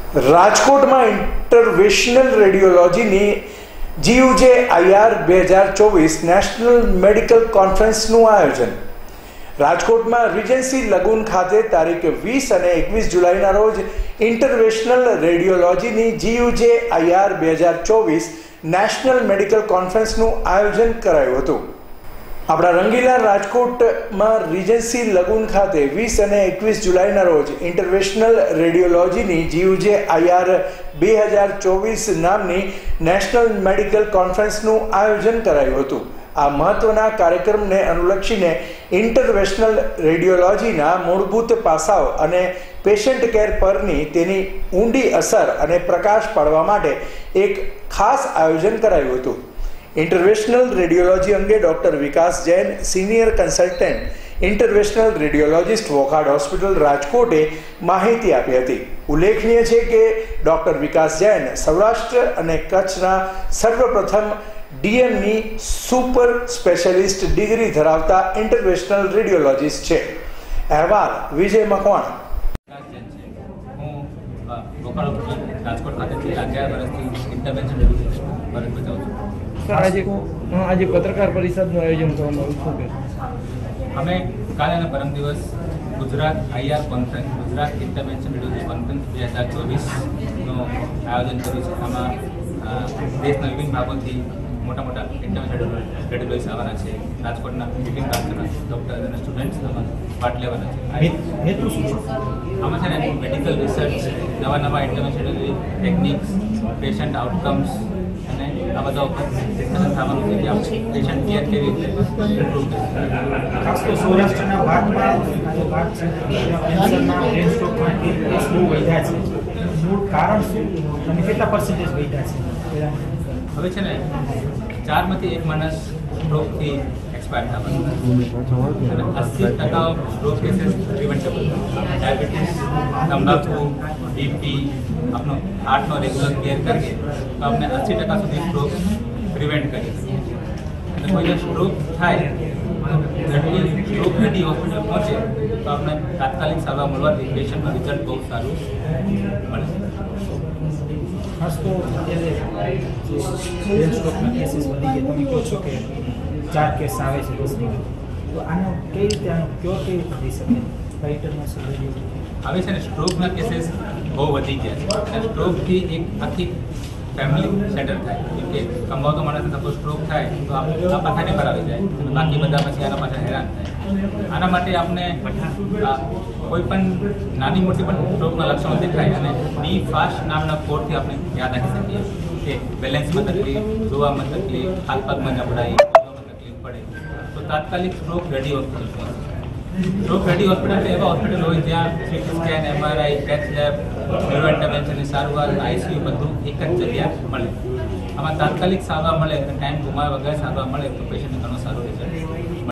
રાજકોટમાં ઇન્ટરવેશનલ રેડિયોલોજીની GUJ-IR 2024 national medical કોન્ફરન્સનું આયોજન. રાજકોટમાં રીજન્સી લગુન ખાતે તારીખ 20 અને 21 જુલાઈના રોજ ઇન્ટરવેશનલ રેડિયોલોજીની GUJ-IR 2024 નેશનલ મેડિકલ કોન્ફરન્સનું આયોજન કરાયું હતું. આપણા રંગીલા રાજકોટમાં રીજન્સી લગુન ખાતે 20 અને 21 જુલાઈના રોજ ઇન્ટરવેશનલ રેડિયોલોજીની GUJ-IR 2024 નામની નેશનલ મેડિકલ કોન્ફરન્સનું આયોજન કરાયું હતું. આ મહત્વના કાર્યક્રમને અનુલક્ષીને ઇન્ટરવેશનલ રેડિયોલોજીના મૂળભૂત પાસાઓ અને પેશન્ટ કેર પરની તેની ઊંડી અસર અને પ્રકાશ પાડવા માટે એક ખાસ આયોજન કરાયું હતું. ઇન્ટરવેશનલ રેડિયોલોજી અંગે doctor Vikas Jain, senior consultant interventional radiologist, Wockhardt hospital, રાજકોટે માહિતી આપી હતી. ઉલ્લેખનીય છે કે ડૉક્ટર વિકાસ જૈન સૌરાષ્ટ્ર અને કચ્છના સર્વપ્રથમ DMની સુપર સ્પેશિયાલિસ્ટ ડિગ્રી ધરાવતા ઇન્ટરવેશનલ રેડિયોલોજિસ્ટ છે. અહેવાલ વિજય મકવાણા. રાજકોટ ખાતેથી 11 વર્ષથી ઇન્ટરવેન્શન ફરજ બજાવું છું. આજે પત્રકાર પરિષદનું આયોજન કરવામાં આવ્યું છે. અમે કાલે અને પરમ દિવસ Gujarat IR conference, Gujarat intervention radiology conference 2024નું આયોજન કર્યું છે. આમાં દેશના વિભિન્ન ભાગોથી મોટા મોટા ઇન્ટરવેન્શન રેડિયોલોજીસ્ટ આવવાના છે. રાજકોટના વિભિન્ન બ્રાન્ચના ડૉક્ટર અને સ્ટુડન્ટ્સ આમાં પાર્ટ લેવાના છે. હેતુ શું છે? આમાં છે ને મેડિકલ રિસર્ચ, નવા ઇન્ટરવેન્શન ટેકનિક્સ, પેશન્ટ આઉટકમ્સ અને આ બધા ઉપર ડિસ્કશન થવાનું છે કે આપણે પેશન્ટ કેર કેવી રીતે ઇમ્પ્રૂવ કરીએ. ખાસ તો સૌરાષ્ટ્રના ભાગમાં આજે ભાગ છે કેન્સરના બ્રેન સ્ટ્રોકમાં કેસ બહુ વધ્યા છે. મૂળ કારણ શું અને કેટલા પર્સન્ટેજ વધ્યા છે? હવે છે ને 4માંથી 1 માણસ સ્ટ્રોકથી એક્સપાયર થવાનું અને 80% સ્ટ્રોક કેસીસ પ્રિવેન્ટેબલ. ડાયાબિટીસ, તંબાકુ, BP, આપણો હાર્ટનો રેગ્યુલર કેર કરીએ તો આપણે 80% સુધી સ્ટ્રોક પ્રિવેન્ટ કરી શકીએ. અને કોઈને સ્ટ્રોક થાય ઝડપી સ્ટ્રોક રેડી હોસ્પિટલ પહોંચે તો આપણે તાત્કાલિક સારવાર મળવાથી પેશન્ટનું રિઝલ્ટ બહુ સારું મળે. ખાસ તો અત્યારે બ્રેન સ્ટ્રોકના કેસીસ વધી ગયા. તમે કહો છો કે 4 કેસ આવે છે 10 તો આનો કઈ રીતે કેવી રીતે થઈ શકે? ઇન્ટરનેશનલ રેડિયો હવે છે ને સ્ટ્રોકના કેસીસ બહુ વધી ગયા છે. અને સ્ટ્રોકથી એક આખી ફેમિલી સેટલ થાય. કેમ કે કમાવતો માણસને સપોઝ સ્ટ્રોક થાય તો આ પથારી પર આવી જાય અને બાકી બધા પછી આના પાછળ હેરાન થાય. આના માટે આપણે કોઈ પણ નાની મોટી પણ સ્ટ્રોકના લક્ષણો દેખાય અને ડી ફાસ્ટ નામના કોડથી આપણે યાદ રાખી શકીએ કે બેલેન્સમાં તકલીફ, જોવામાં તકલીફ, હાથ પગમાં નબળાઈ, તકલીફ પડે તો તાત્કાલિક સ્ટ્રોક રેડી હોસ્પિટલ પહોંચે. સ્ટ્રોક રેડી હોસ્પિટલ એવા હોસ્પિટલ હોય જ્યાં CT scan, MRI, path lab, neuro ઇન્ટરવેન્શનની સારવાર, ICU બધું એક જ જગ્યા મળે. આમાં તાત્કાલિક સારવાર મળે અને ટાઈમ ગુમાવ્યા વગર સારવાર મળે તો પેશન્ટને ઘણો સારો રિઝલ્ટ